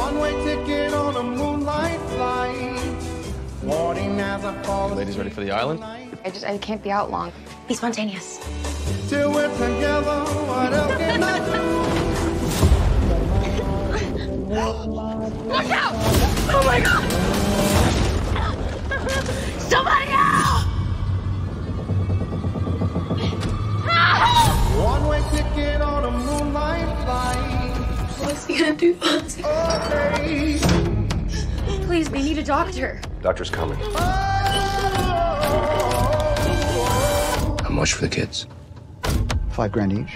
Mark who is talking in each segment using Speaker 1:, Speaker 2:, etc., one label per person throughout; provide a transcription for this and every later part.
Speaker 1: One-way ticket on a moonlight flight. Boarding as I fall.
Speaker 2: Ladies ready for the island?
Speaker 3: I can't be out long. Be spontaneous.
Speaker 1: Till we're together, what else can I do?
Speaker 3: Look out! Oh my God! Somebody out!
Speaker 1: One-way ticket on a moonlight flight.
Speaker 3: What's he gonna do?
Speaker 1: Okay.
Speaker 3: Please, we need a doctor.
Speaker 4: Doctor's coming. How much for the kids?
Speaker 5: $5 grand each.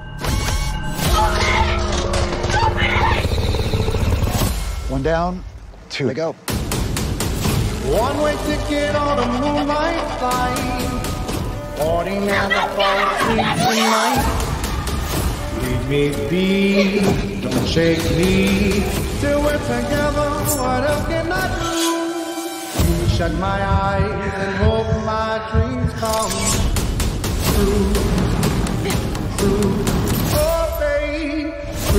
Speaker 5: One down, two to go.
Speaker 1: One-way ticket on a moonlight flight. Boarding as I fall asleep tonight. Leave me be, don't shake me. Till we're together, what else can I do? Shut my eyes and hope my dreams come true. True, oh babe.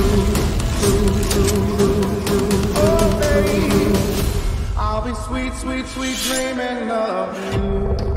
Speaker 1: True, oh babe. I'll be sweet, sweet, sweet dreaming of you.